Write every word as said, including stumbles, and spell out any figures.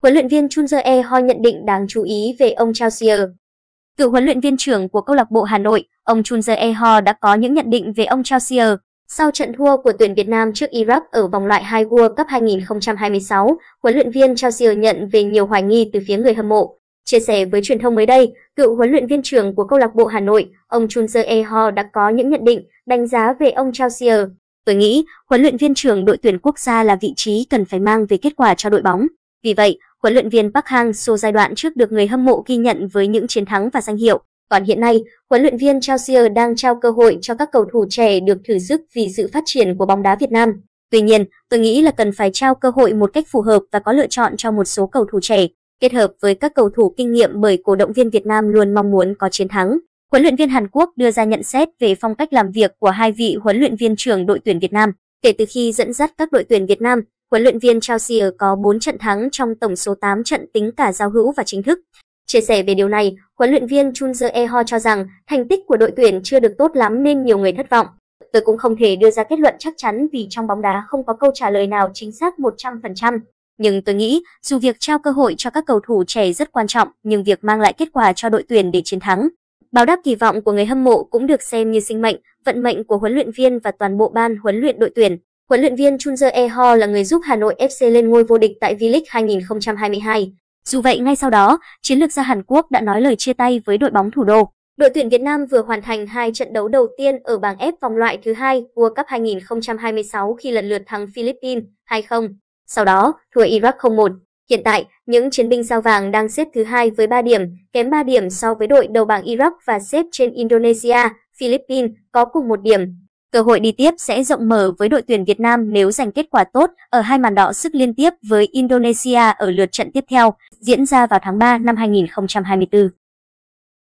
Huấn luyện viên Chun Jae-ho nhận định đáng chú ý về ông Chao Sier. Cựu huấn luyện viên trưởng của câu lạc bộ Hà Nội, ông Chun Jae-ho đã có những nhận định về ông Chao Sier sau trận thua của tuyển Việt Nam trước Iraq ở vòng loại hai World Cup hai nghìn không trăm hai mươi sáu. Huấn luyện viên Chao Sier nhận về nhiều hoài nghi từ phía người hâm mộ. Chia sẻ với truyền thông mới đây, cựu huấn luyện viên trưởng của câu lạc bộ Hà Nội, ông Chun Jae-ho đã có những nhận định, đánh giá về ông Chao Sier. Tôi nghĩ, huấn luyện viên trưởng đội tuyển quốc gia là vị trí cần phải mang về kết quả cho đội bóng. Vì vậy, huấn luyện viên Park Hang-seo giai đoạn trước được người hâm mộ ghi nhận với những chiến thắng và danh hiệu. Còn hiện nay, huấn luyện viên Chao Sier đang trao cơ hội cho các cầu thủ trẻ được thử sức vì sự phát triển của bóng đá Việt Nam. Tuy nhiên, tôi nghĩ là cần phải trao cơ hội một cách phù hợp và có lựa chọn cho một số cầu thủ trẻ, kết hợp với các cầu thủ kinh nghiệm bởi cổ động viên Việt Nam luôn mong muốn có chiến thắng. Huấn luyện viên Hàn Quốc đưa ra nhận xét về phong cách làm việc của hai vị huấn luyện viên trưởng đội tuyển Việt Nam. Kể từ khi dẫn dắt các đội tuyển Việt Nam, huấn luyện viên Chao Sier có bốn trận thắng trong tổng số tám trận tính cả giao hữu và chính thức. Chia sẻ về điều này, huấn luyện viên Chun Jae-ho cho rằng thành tích của đội tuyển chưa được tốt lắm nên nhiều người thất vọng. Tôi cũng không thể đưa ra kết luận chắc chắn vì trong bóng đá không có câu trả lời nào chính xác một trăm phần trăm. Nhưng tôi nghĩ, dù việc trao cơ hội cho các cầu thủ trẻ rất quan trọng, nhưng việc mang lại kết quả cho đội tuyển để chiến thắng, báo đáp kỳ vọng của người hâm mộ cũng được xem như sinh mệnh, vận mệnh của huấn luyện viên và toàn bộ ban huấn luyện đội tuyển. Huấn luyện viên Chun Jae-ho là người giúp Hà Nội ép xê lên ngôi vô địch tại V-League hai nghìn không trăm hai mươi hai. Dù vậy, ngay sau đó, chiến lược gia Hàn Quốc đã nói lời chia tay với đội bóng thủ đô. Đội tuyển Việt Nam vừa hoàn thành hai trận đấu đầu tiên ở bảng F vòng loại thứ hai World Cup hai nghìn không trăm hai mươi sáu khi lần lượt thắng Philippines hai không, sau đó thua Iraq không một. Hiện tại, những chiến binh sao vàng đang xếp thứ hai với ba điểm, kém ba điểm so với đội đầu bảng Iraq và xếp trên Indonesia, Philippines có cùng một điểm. Cơ hội đi tiếp sẽ rộng mở với đội tuyển Việt Nam nếu giành kết quả tốt ở hai màn đọ sức liên tiếp với Indonesia ở lượt trận tiếp theo, diễn ra vào tháng ba năm hai nghìn không trăm hai mươi tư.